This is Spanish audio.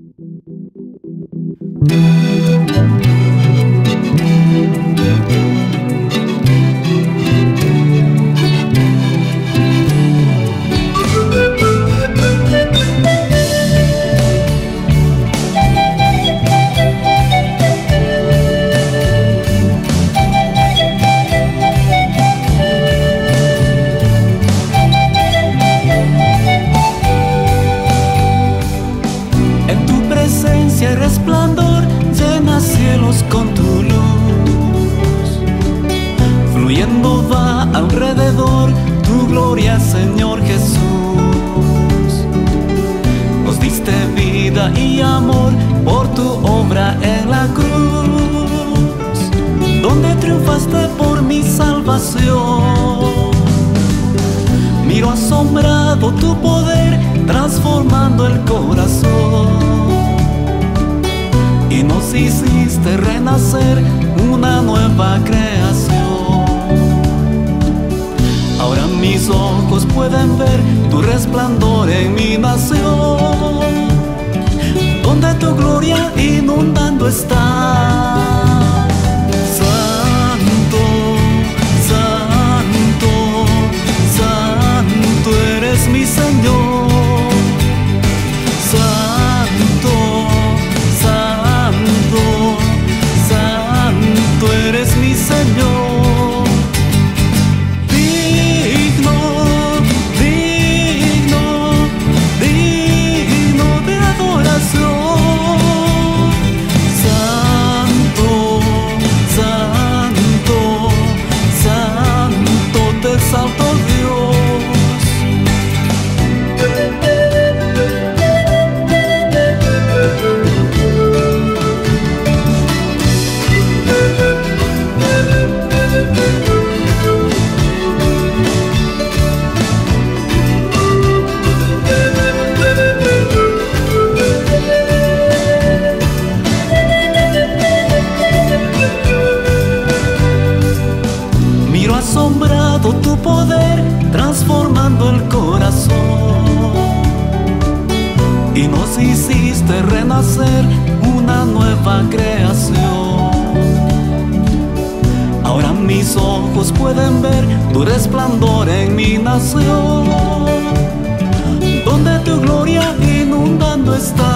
Resplandor llena cielos con tu luz, fluyendo va alrededor tu gloria, Señor Jesús. Nos diste vida y amor por tu obra en la cruz, donde triunfaste por mi salvación. Miro asombrado tu poder transformando el corazón, y nos hiciste renacer una nueva creación. Ahora mis ojos pueden ver tu resplandor en mi nación, donde tu gloria inundando está. Santo, santo, santo eres mi Señor. Eres mi Señor, digno, digno, digno de adoración. Santo, santo, santo te exalto, Dios. Asombrado tu poder transformando el corazón, y nos hiciste renacer una nueva creación. Ahora mis ojos pueden ver tu resplandor en mi nación, donde tu gloria inundando está.